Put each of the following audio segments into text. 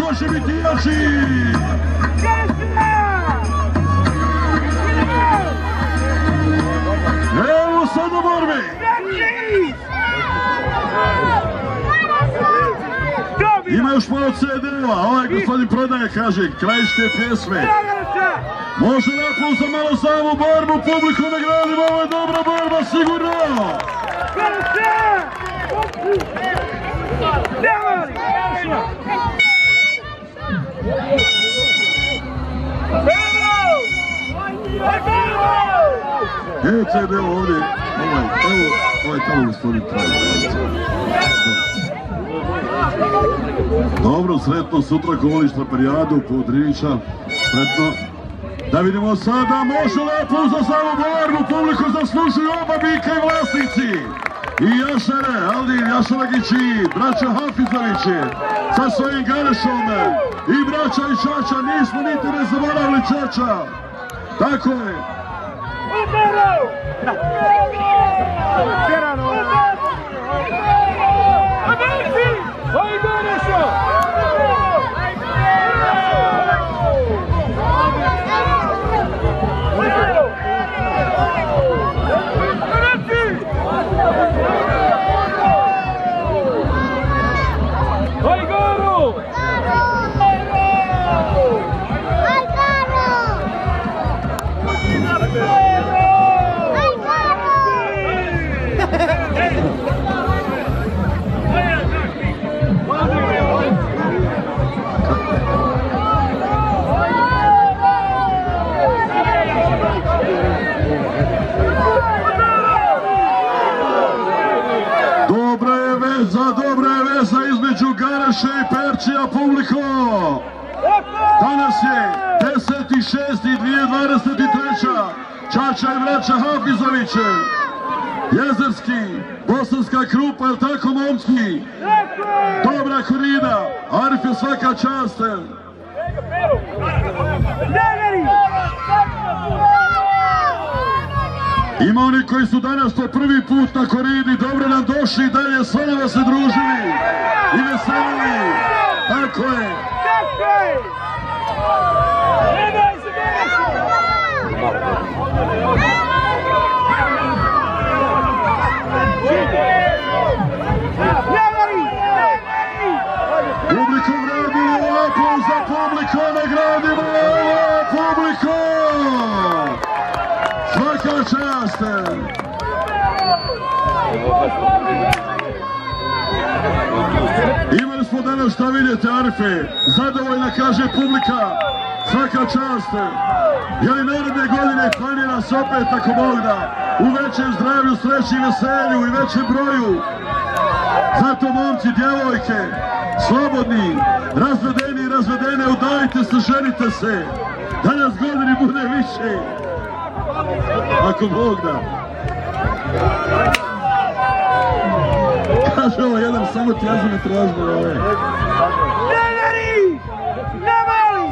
koši bitijači! Evo sad u borbi! Ima još malo CD-ova, ovaj gospodin prodaje, kaže, krajište pjesme. Može nakon za malo samu borbu, publiku nagradimo, ovo je dobra borba, sigurno! Evo CD ovdje, ovaj tamo gospodin traži. Dobro, sretno sutra ko voliš traperijadu pod Rinića, sretno. Da vidimo sada, može lepo za samu borbu, publiku zaslužuju oba bika i vlasnici. I Jašare, Aldin Jašaragići, braća Hafizovići, sa svojim Garešom. I braća i Čača, nismo niti ne zaboravili Čača. Tako je. Dobra je veza između Gareše i Perčija, publiko! Danas je 10.6.2023. Čača i braća Hafizoviće, Jezerski, Bosanska Krupa, jel' tako momci? Dobra korida, Arif je svaka čast. Ima oni koji su danas po prvi put na koridi, dobro nam došli i dalje s vama se družili i veselili. Tako je. Publiku gradimo, aplauz za publiku, nagradimo ovo publiku. Svaka čast! Imali smo danas šta vidjeti, Arife, zadovoljna kaže publika, svaka čast. Je li naredne godine planira se opet ako Bog da, u većem zdravlju, sreći i veselju i većem broju. Zato momci, djevojke, slobodni, razvedeni i razvedene, udajte se, ženite se, da nas godini bude više. Ako Bog da. Kaže ovo jedan, samo ti jazu ne tražimo ove. Ne veri! Ne voli!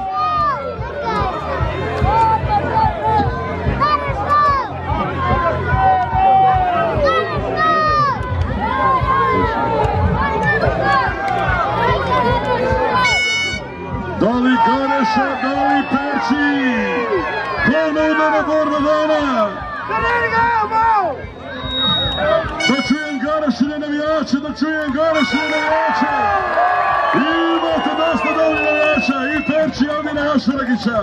Da li Gareša, da li Perči? Ponovna borba dana! Da čujem Garešine navijače, da čujem Garešine navijače! I imate dosta dobri navijača, i Perči, i Aldina Jašaragića!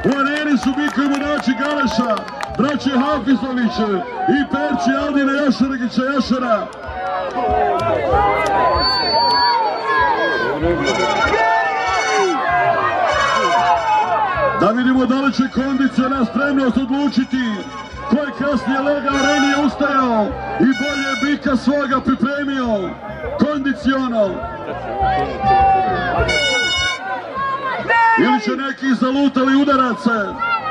U areni su bikovi munači Galeša, braće Hafizović i Perči Aldina Jašaragića Jašara. Da vidimo da li će kondiciona spremnost odlučiti ko je kasnije lega areni je ustajao i bolje bika svoga pripremio kondiciono. Ili će neki zalutali udarace.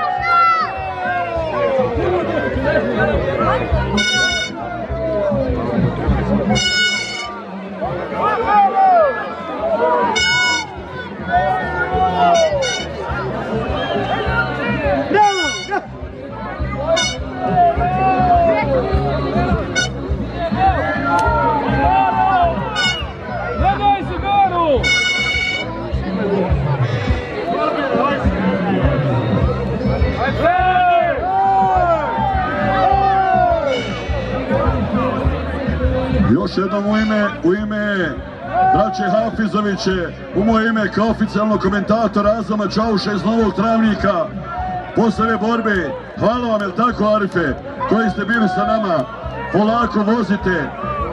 Još jednom u ime braće Hafizoviće, u moje ime kao oficijalno komentator Azama Čauša iz Novog Travnika, posle ove borbe, hvala vam, jel tako Arife, koji ste bili sa nama, polako vozite,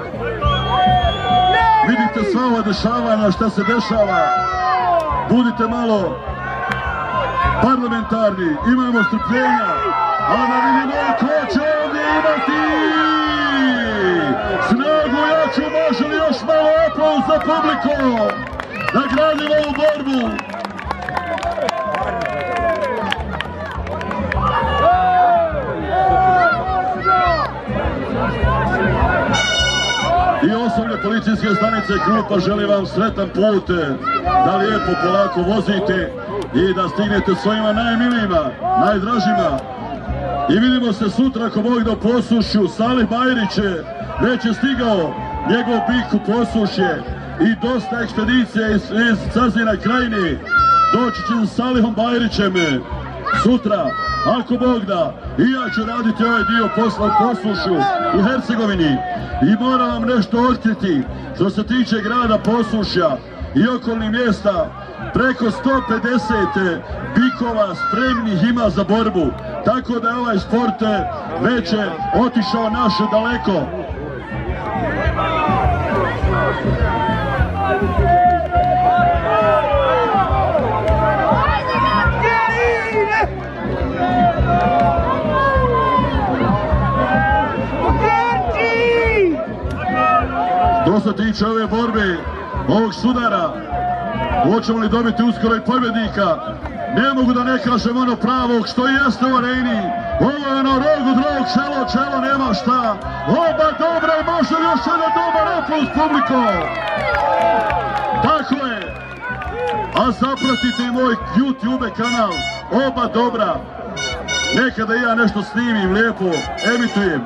vidite sva ova dešavanja, šta se dešava, budite malo parlamentarni, imamo strpljenja, a da vidimo ko će ovdje imati snagu jaču, može li još malo aplauz za publiku, da gradimo ovu borbu. I osoblje policijske stanice Krupa želi vam sretan put, da lijepo polako vozite i da stignete svojima najmilijima, najdražima. I vidimo se sutra ako Bog da u Posušju. Salih Bajrić već je stigao, njegov bik u Posušje i dosta ekspedicija iz Cazina Krajine. Doći će sa Salihom Bajrićem sutra, ako Bog da. I ja ću raditi ovaj dio posla u Posušju u Hercegovini. I moram vam nešto otkriti što se tiče grada Posušja i okolnih mjesta. Preko 150 bikova spremnih ima za borbu, tako da je ovaj sport već otišao naše daleko. Što se tiče ove borbe, ovog sudara, hoćemo li dobiti uskoro i pobjednika? Ne mogu da ne kažem ono pravog što jeste u areni. Ovo je ono rog od rog, čelo, nema šta. Oba dobra i može li još jedan dobar aplauz publiko? Tako je. A zapratite i moj YouTube kanal. Oba dobra. Nekada ja nešto snimim, lijepo, emitujem.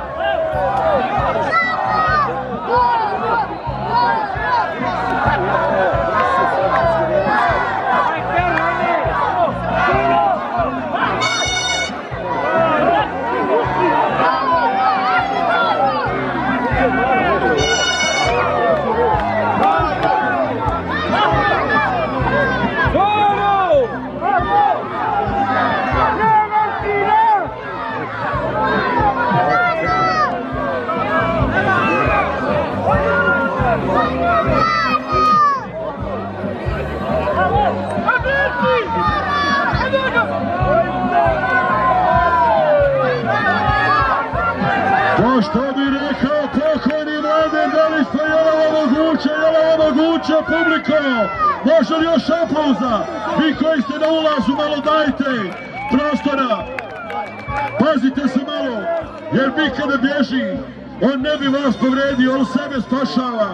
Što bi rekao pokojni Mladen Delić, pa je ovo moguće publiko, može li još aplauza? Vi koji ste na ulazu malo dajte prostora, pazite se malo, jer vi kada bježi, on ne bi vas povredio, on sebe spašava.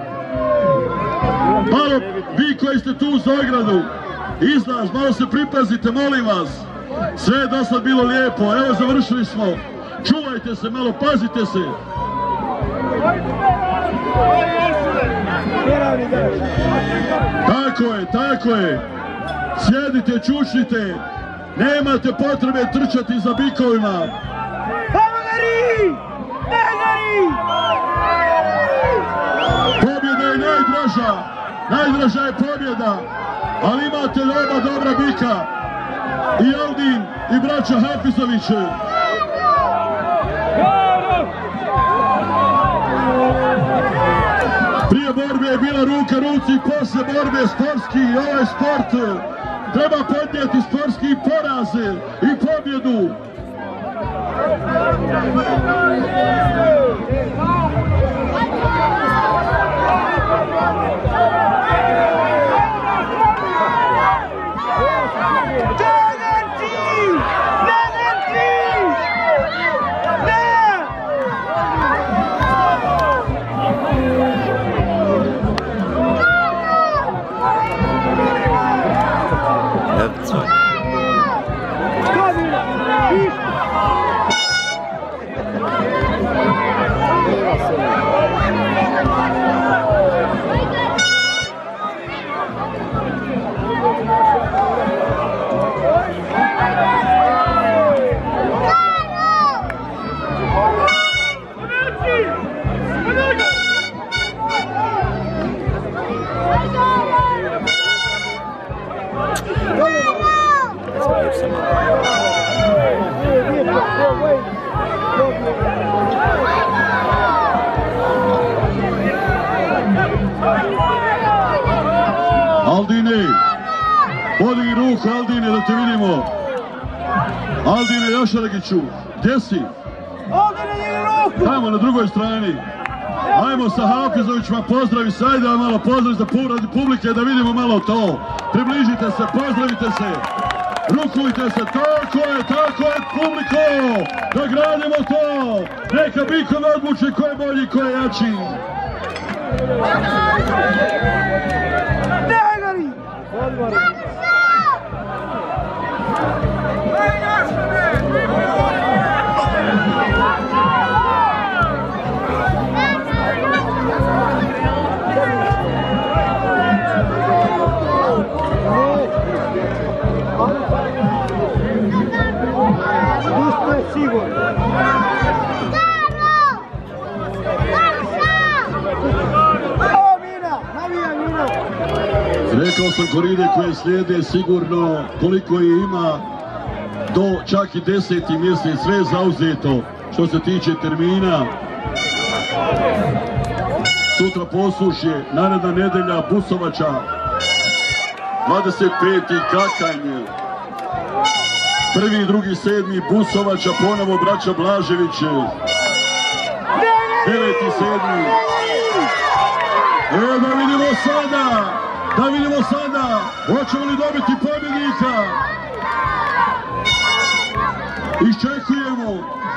Malo, vi koji ste tu za ogradu, izlaz, malo se pripazite, molim vas, sve je do sad bilo lijepo, evo završili smo. Čuvajte se malo, pazite se. Tako je. Sjedite, čučnite. Nemate potrebe trčati za bikovima. Pobjeda je najdraža. Najdraža je pobjeda. Ali imate oba dobra bika. i Aldin i braća Hafizović. Prije borbe je bila ruka ruci, posle borbe sportski. Ovaj sport treba podnijeti sportski poraz i pobjedu. Aldine, podigni ruku Aldine da te vidimo. Aldine Jošaragiću, gdje si? Tamo na drugoj strani. Ajmo sa Hafizovićima pozdravi, sajde vam malo pozdrav za publike da vidimo malo to. Približite se, pozdravite se, rukujte se, tako je publiko, da gradimo to. Neka bikovi odluče ko je bolji, ko je jači. Rekao sam koride koje slijede sigurno koliko je ima do čak i 10. mjesec, sve je zauzeto što se tiče termina. Sutra Posušje, naredna nedelja Busovača, 25. Kakanj, 1. i 2. 7. Busovača, ponovo braća Blažević, 9. 7. Evo da vidimo sada, hoćemo li dobiti pobjednika. Iščekujemo.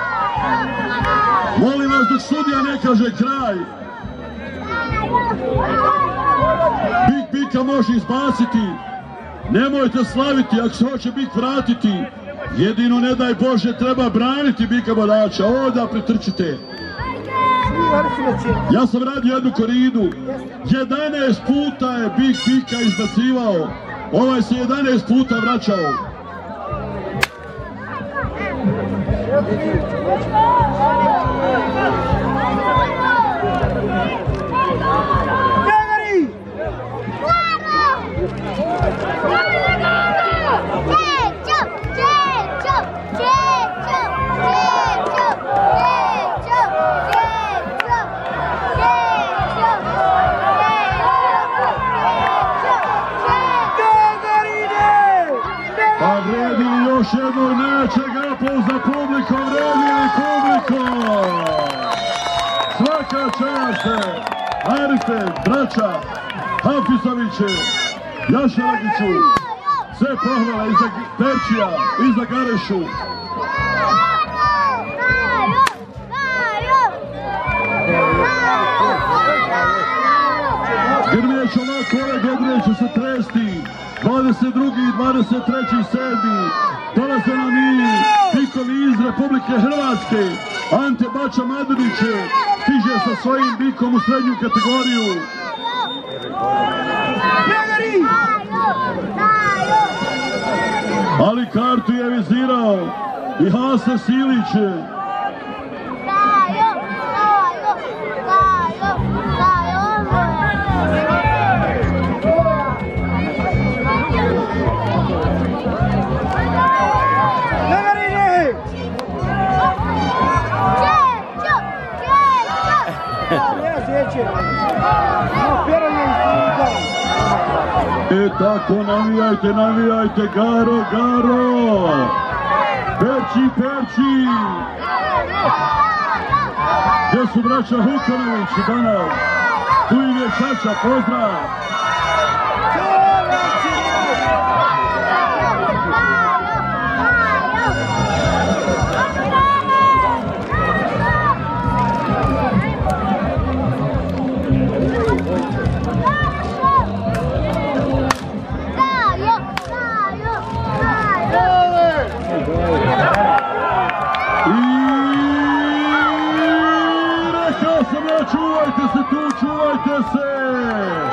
Molim vas dok sudija ne kaže kraj. Bika može izbaciti. Nemojte slaviti ako se hoće Bik vratiti. Jedino ne daj Bože treba braniti Bika Bodača. Ovdje pretrčite. Ja sam radio jednu koridu. 11 puta je Bika izbacivao. Ovaj se 11 puta vraćao. Pa vredi li još jednog nečega za publikom, vredi li publiko? Svaka čast, Arife, braća, Hafizoviće, Jošaragiću, sve pohvala i za Perčija, i za Garešu. Grmijeć ovako ove godine će se tresti. 22. i 23. 7. dolaze nam i bikovi iz Republike Hrvatske. Ante Bača Madurić stiže sa svojim bikom u srednju kategoriju. Ali kartu je vizirao i Hasan Silić. tako, navijajte, navijajte, Garo, Garo! Perči, Perči! Gdje su braća Hukanović danas? Tu im je Čača, pozdrav! Čuvajte se tu, čuvajte se!